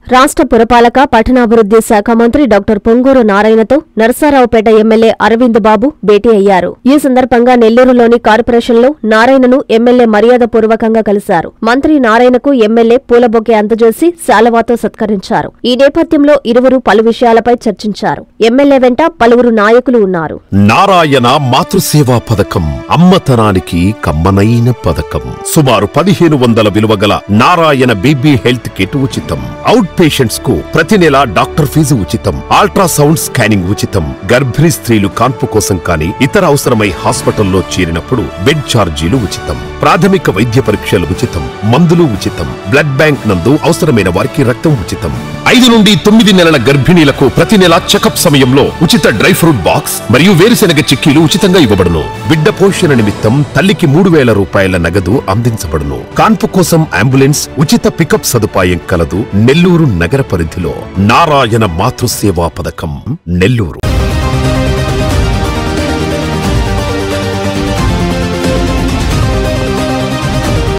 రాష్ట్ర పురపాలక పట్టణాభివృద్ధి శాఖ మంత్రి డాక్టర్ పొంగూరు నారాయణతో నరసరావుపేట ఎమ్మెల్యే అరవింద్ బాబు భేటీ అయ్యారు. ఈ సందర్భంగా నెల్లూరులోని కార్పొరేషన్లో నారాయణను ఎమ్మెల్యే మర్యాదపూర్వకంగా కలిశారు. మంత్రి నారాయణకు ఎమ్మెల్యే పూలబొకే అందజేసి శాలువాతో సత్కరించారు. ఈ నేపథ్యంలో ఇరువురు పలు విషయాలపై చర్చించారు. ఎమ్మెల్యే వెంట పలువురు నాయకులు ఉన్నారు. నారాయణ మాతృసేవా పథకం అమ్మతనానికి కమ్మనైన పథకం. సుమారు 1500 విలువగల నారాయణ బీబీ హెల్త్ కిట్ ఉచితం. అవుట్ పేషెంట్స్ కు ప్రతి నెల డాక్టర్ ఫీజు ఉచితం. అల్ట్రాసౌండ్ స్కానింగ్ ఉచితం. గర్భిణీ స్త్రీలు కాన్పు కోసం కానీ ఇతర అవసరమై హాస్పిటల్లో చేరినప్పుడు బెడ్ ఛార్జీలు ఉచితం. ప్రాథమిక వైద్య పరీక్షలు ఉచితం. మందులు ఉచితం. బ్లడ్ బ్యాంక్ నందు అవసరమైన వారికి రక్తం ఉచితం. 5 నుండి 9 నెలల గర్భిణీలకు ప్రతి నెల చెకప్ సమయంలో ఉచిత డ్రై ఫ్రూట్ బాక్స్ మరియు వేరుశెనగ చిక్కీలు ఉచితంగా ఇవ్వబడును. బిడ్డ పోషణ నిమిత్తం తల్లికి 3000 రూపాయల నగదు అందించబడును. కాన్పు కోసం అంబులెన్స్ ఉచిత పికప్ సదుపాయం కలదు. నెల్లూరు నగర పరిధిలో నారాయణ మాతృసేవా పథకం నెల్లూరు.